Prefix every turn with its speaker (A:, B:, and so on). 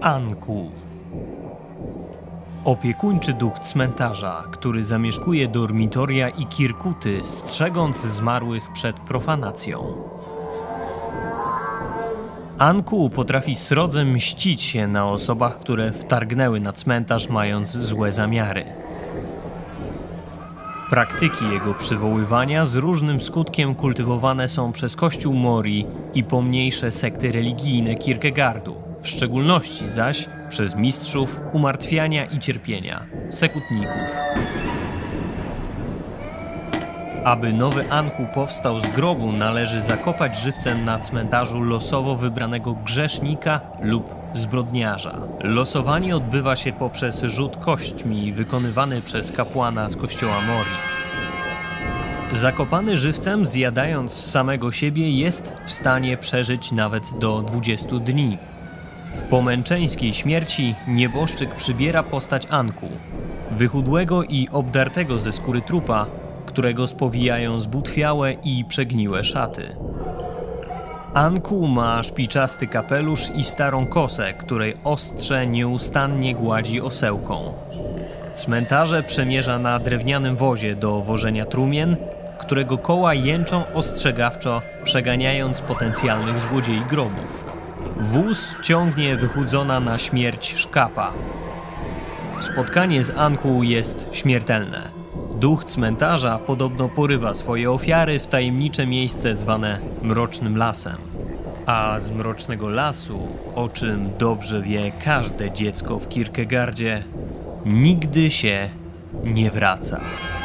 A: Anku. Opiekuńczy duch cmentarza, który zamieszkuje dormitoria i kirkuty, strzegąc zmarłych przed profanacją. Anku potrafi srodze mścić się na osobach, które wtargnęły na cmentarz, mając złe zamiary. Praktyki jego przywoływania z różnym skutkiem kultywowane są przez kościół Mori i pomniejsze sekty religijne Kierkegaardu, w szczególności zaś przez mistrzów umartwiania i cierpienia, sekutników. Aby nowy Anku powstał z grobu, należy zakopać żywcem na cmentarzu losowo wybranego grzesznika lub zbrodniarza. Losowanie odbywa się poprzez rzut kośćmi wykonywany przez kapłana z kościoła Mori. Zakopany żywcem, zjadając samego siebie, jest w stanie przeżyć nawet do 20 dni. Po męczeńskiej śmierci nieboszczyk przybiera postać Anku, wychudłego i obdartego ze skóry trupa, którego spowijają zbutwiałe i przegniłe szaty. Anku ma szpiczasty kapelusz i starą kosę, której ostrze nieustannie gładzi osełką. Cmentarze przemierza na drewnianym wozie do wożenia trumien, którego koła jęczą ostrzegawczo, przeganiając potencjalnych złodziei grobów. Wóz ciągnie wychudzona na śmierć szkapa. Spotkanie z Anku jest śmiertelne. Duch cmentarza podobno porywa swoje ofiary w tajemnicze miejsce zwane Mrocznym Lasem. A z Mrocznego Lasu, o czym dobrze wie każde dziecko w Kierkegaardzie, nigdy się nie wraca.